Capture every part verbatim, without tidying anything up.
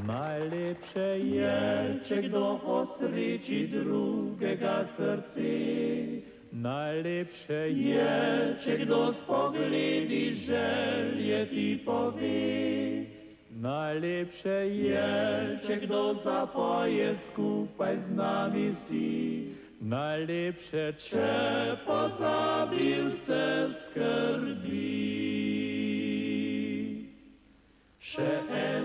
Najlepše je, če kdo osreči drugega srce. Najlepše je, če kdo s pogledi želje ti pove. Najlepše je, če kdo zapoje skupaj z nami si. Najlepše, če pozabi vse skrbi. Še en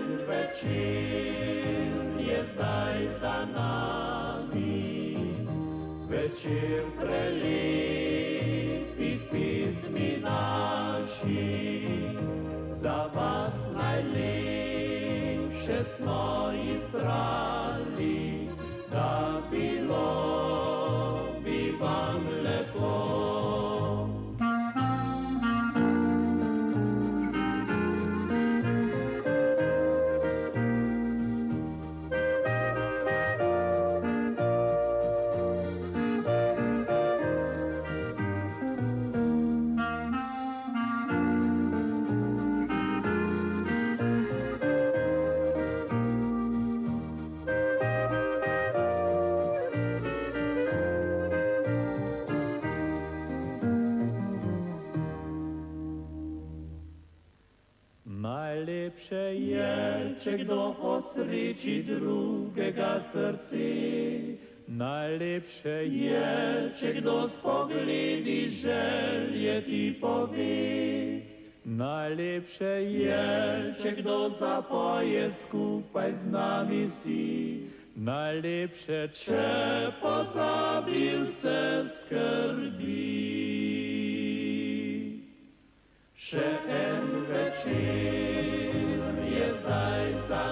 večer je zdaj za nami, večer prelepih pismi naših. Za vas najlepše smo izbrali, da bilo bi vam lepo. Najlepše je, če kdo osreči drugega srce. Najlepše je, če kdo s pogledi želje ti pove. Najlepše je, če kdo zapoje skupaj z nami si. Najlepše, če pozabi vse skrbi. Še en večer je zdaj za